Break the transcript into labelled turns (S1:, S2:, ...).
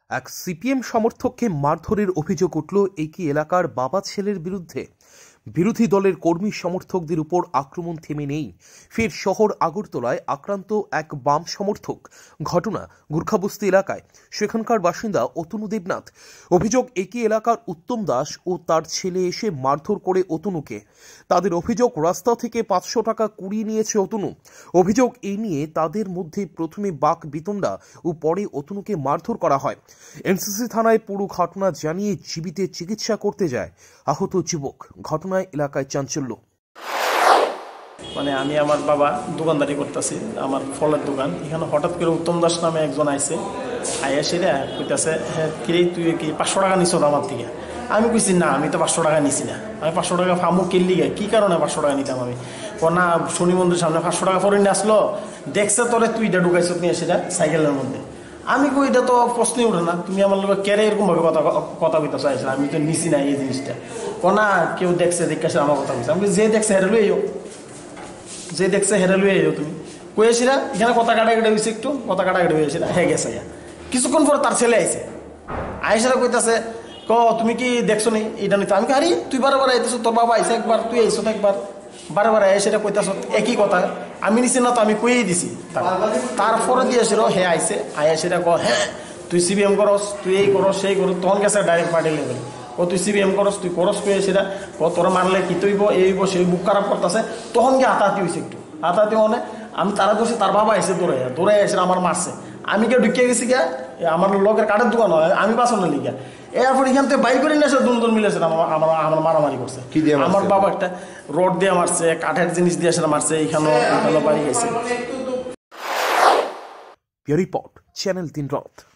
S1: এক সিপিএম সমর্থককে মারধরের অভিযোগ উঠল একই এলাকার বাবা ছেলের বিরুদ্ধে। বিরোধী দলের কর্মী সমর্থকদের উপর আক্রমণ থেমে নেই। ফের শহর আগরতলায় আক্রান্ত এক বাম সমর্থক। ঘটনা গুর্খাবস্তি এলাকায়। সেখানকার বাসিন্দা অতনু দেবনাথ। অভিযোগ, একই এলাকার উত্তম দাস ও তার ছেলে এসে মারধর করে অতনুকে। তাদের অভিযোগ, রাস্তা থেকে 500 টাকা কুড়িয়ে নিয়েছে অতনু। অভিযোগ, এই নিয়ে তাদের মধ্যে প্রথমে বাক বিতণ্ডা ও পরে অতনুকে মারধর করা হয়। এনসিসি থানায় পুরো ঘটনা জানিয়ে জীবিতে চিকিৎসা করতে যায় আহত যুবক। ঘটনায় এলাকায় চাঞ্চল্য।
S2: মানে আমি আমার বাবা দোকানদারি করতেছি, আমার ফলের দোকান। এখানে হঠাৎ করে উত্তম দাস নামে একজন আইসে, আইয়া সেটা কইতাছে, হ্যাঁ কিরে তুই কি 500 টাকা নিছ আমার থেকে? আমি কইছি না, আমি তো 500 টাকা নিছি না। আমি 500 টাকা ফামু কিনলি গে, কী কারণে 500 টাকা নিতাম আমি? না, শনি মন্দিরের সামনে 500 টাকা পরে নিয়ে আসলো, দেখছে তোরে তুই এটা ঢুকাইছ নিয়ে সেটা সাইকেলের মধ্যে। আমি কই এটা তো প্রশ্নই ওঠে না, তুমি আমার লোক কেড়ে এরকমভাবে কথা কইতে চাইছো? আমি তো নিছি না এই জিনিসটা। না, কেউ দেখছে, দেখে আমার কথা কইছে। আমি যে দেখছে হেরে লুই, যে দেখছে হেরে লুই তুমি কইছিলা। এখানে কথা কাটাকাটি হয়েছে, একটু কথা কাটাকাটি হয়েছিল, হ্যাঁ গেছে। কিছুক্ষণ পরে তার ছেলে আইসে, আইসারা কইতাছে, তুমি কি দেখছো নি এটা নিতে? আমি আরে তুই বারে আইতেছো, তোর বাবা আইসে একবার, তুই আইসো তো একবার, বারে আয় সেটা কইতাছ একই কথা। আমি নিছি না তো, আমি কইয়েই দিছি। তারপরে দিয়েছিল হে আইসে, আয়া সেটা হ্যাঁ তুই সিবিএম করস, তুই এই করস সেই করস। তখন গেছে ডাইরেক্ট পার্টি লেভেল, তুই সিবিএম করস, তুই করস কয়ে সেটা তোরা মারলে কি তৈব, এইব সেই বুক খারাপ করতেছে। তখন গিয়ে হাতাহাতি হয়েছে, একটু হাতাহাতি মানে আমি তারা দোষে, তার বাবা এসে দৌড়ে এসে আমার মারছে। আমি কেউ ঢুকিয়ে গেছি গিয়া, আমার লোকের কাঠের দোকান হয়, আমি বাসনের লিখা। এরপর এখান থেকে বাইক করে নিয়ে এসে দুজন মিলেছে, আমার মারামারি করছে। আমার বাবা একটা রড দিয়ে মারছে, কাঠের জিনিস দিয়ে সেটা মারছে, এখানেও বাড়ি গেছে।
S1: রিপোর্ট চ্যানেল 3 রাত।